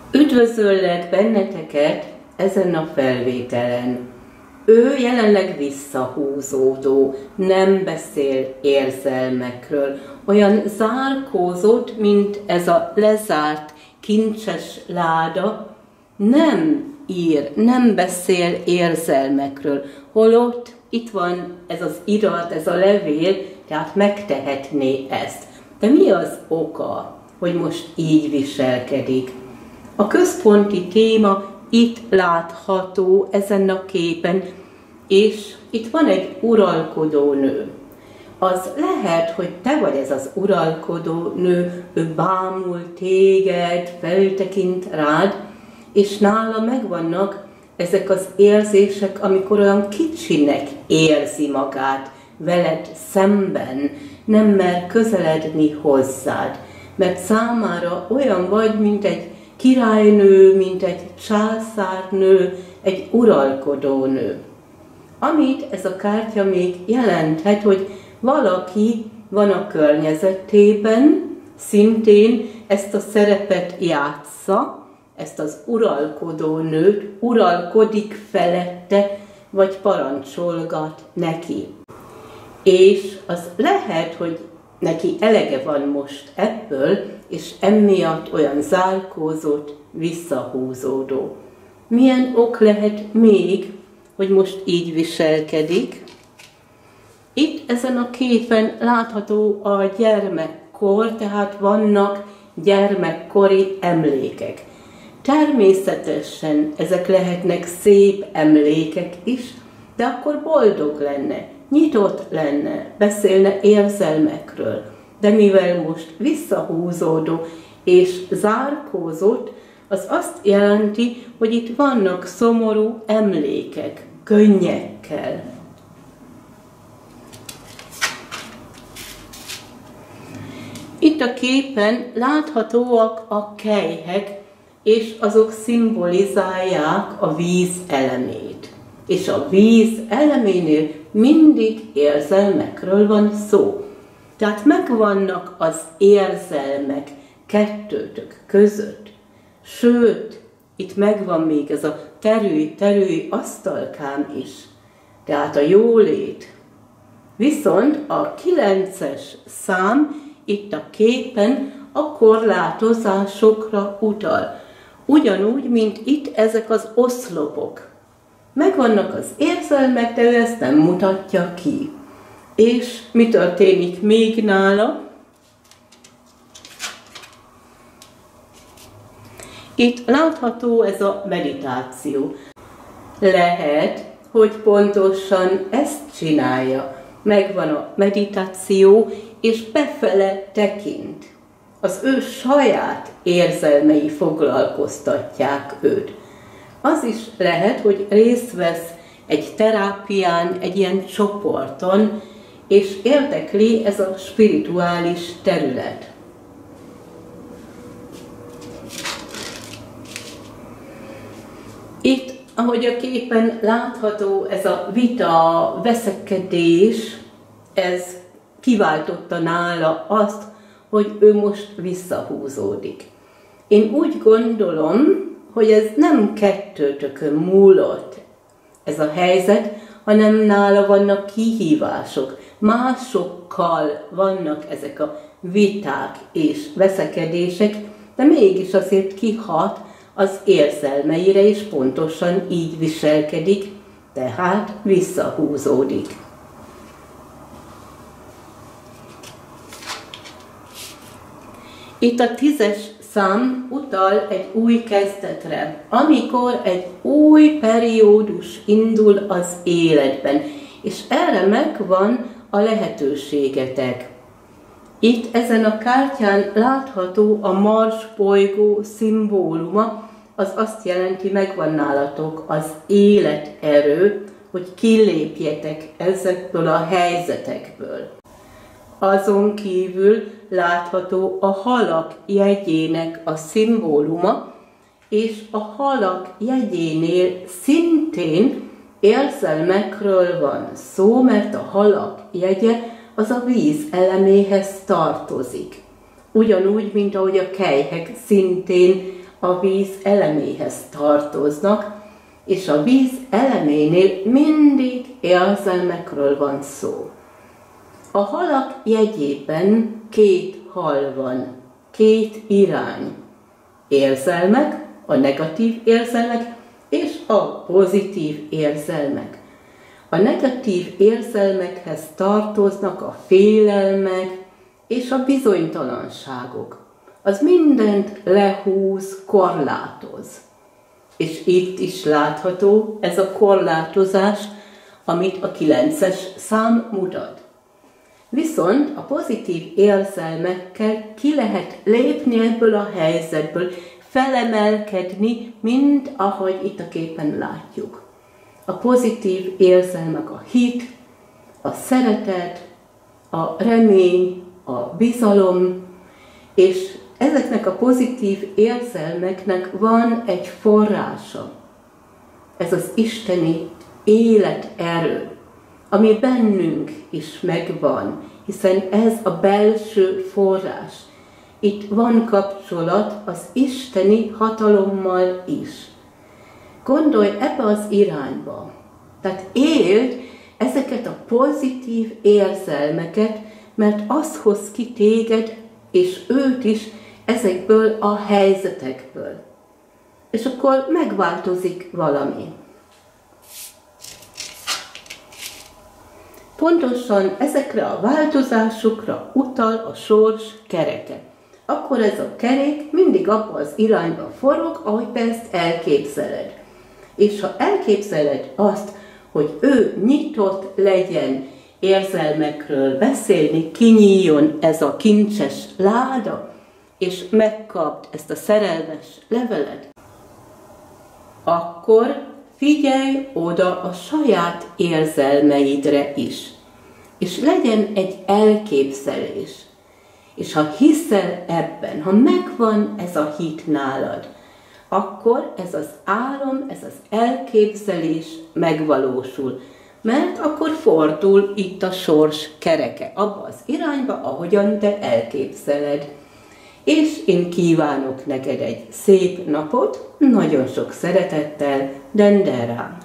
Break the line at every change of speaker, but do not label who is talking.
Üdvözöllek benneteket ezen a felvételen. Ő jelenleg visszahúzódó, nem beszél érzelmekről, olyan zárkózott, mint ez a lezárt kincses láda, nem ír, nem beszél érzelmekről, holott itt van ez az irat, ez a levél, tehát megtehetné ezt. De mi az oka, hogy most így viselkedik? A központi téma itt látható ezen a képen, és itt van egy uralkodó nő. Az lehet, hogy te vagy ez az uralkodó nő, ő bámul téged, feltekint rád, és nála megvannak ezek az érzések, amikor olyan kicsinek érzi magát veled szemben, nem mer közeledni hozzád, mert számára olyan vagy, mint egy királynő, mint egy császárnő, egy uralkodó nő. Amit ez a kártya még jelenthet, hogy valaki van a környezetében, szintén ezt a szerepet játsza, ezt az uralkodó nőt, uralkodik felette, vagy parancsolgat neki. És az lehet, hogy neki elege van most ebből, és emiatt olyan zárkózott, visszahúzódó. Milyen ok lehet még, hogy most így viselkedik? Itt ezen a képen látható a gyermekkor, tehát vannak gyermekkori emlékek. Természetesen ezek lehetnek szép emlékek is, de akkor boldog lenne, nyitott lenne, beszélne érzelmekről. De mivel most visszahúzódó és zárkózott, az azt jelenti, hogy itt vannak szomorú emlékek, könnyekkel. Itt a képen láthatóak a kelyhek, és azok szimbolizálják a víz elemét. És a víz eleménél mindig érzelmekről van szó. Tehát megvannak az érzelmek kettőtök között. Sőt, itt megvan még ez a terülj asztalkám is. Tehát a jólét. Viszont a 9-es szám itt a képen a korlátozásokra utal. Ugyanúgy, mint itt ezek az oszlopok. Megvannak az érzelmek, de ő ezt nem mutatja ki. És mi történik még nála? Itt látható ez a meditáció. Lehet, hogy pontosan ezt csinálja. Megvan a meditáció, és befele tekint. Az ő saját érzelmei foglalkoztatják őt. Az is lehet, hogy részt vesz egy terápián, egy ilyen csoporton, és érdekli ez a spirituális terület. Itt, ahogy a képen látható, ez a vita, veszekedés, ez kiváltotta nála azt, hogy ő most visszahúzódik. Én úgy gondolom, hogy ez nem kettőtökön múlott ez a helyzet, hanem nála vannak kihívások. Másokkal vannak ezek a viták és veszekedések, de mégis azért kihat az érzelmeire, és pontosan így viselkedik, tehát visszahúzódik. Itt a 10-es szám utal egy új kezdetre, amikor egy új periódus indul az életben, és erre megvan a lehetőségetek. Itt ezen a kártyán látható a Mars bolygó szimbóluma, az azt jelenti, megvan nálatok az életerő, hogy kilépjetek ezekből a helyzetekből. Azon kívül látható a halak jegyének a szimbóluma, és a halak jegyénél szintén érzelmekről van szó, mert a halak jegye az a víz eleméhez tartozik. Ugyanúgy, mint ahogy a kelyhek szintén a víz eleméhez tartoznak, és a víz eleménél mindig érzelmekről van szó. A halak jegyében két hal van, két irány. Érzelmek, a negatív érzelmek és a pozitív érzelmek. A negatív érzelmekhez tartoznak a félelmek és a bizonytalanságok. Az mindent lehúz, korlátoz. És itt is látható ez a korlátozás, amit a 9-es szám mutat. Viszont a pozitív érzelmekkel ki lehet lépni ebből a helyzetből, felemelkedni, mint ahogy itt a képen látjuk. A pozitív érzelmek a hit, a szeretet, a remény, a bizalom, és ezeknek a pozitív érzelmeknek van egy forrása. Ez az isteni életerő, ami bennünk is megvan, hiszen ez a belső forrás. Itt van kapcsolat az isteni hatalommal is. Gondolj ebbe az irányba. Tehát éld ezeket a pozitív érzelmeket, mert az hoz ki téged és őt is ezekből a helyzetekből. És akkor megváltozik valami. Pontosan ezekre a változásokra utal a sors kereke. Akkor ez a kerék mindig abba az irányba forog, ahogy te ezt elképzeled. És ha elképzeled azt, hogy ő nyitott legyen érzelmekről beszélni, kinyíljon ez a kincses láda, és megkapd ezt a szerelmes levelet, akkor figyelj oda a saját érzelmeidre is. És legyen egy elképzelés. És ha hiszel ebben, ha megvan ez a hit nálad, akkor ez az álom, ez az elképzelés megvalósul. Mert akkor fordul itt a sors kereke, abba az irányba, ahogyan te elképzeled. És én kívánok neked egy szép napot, nagyon sok szeretettel, Denderám.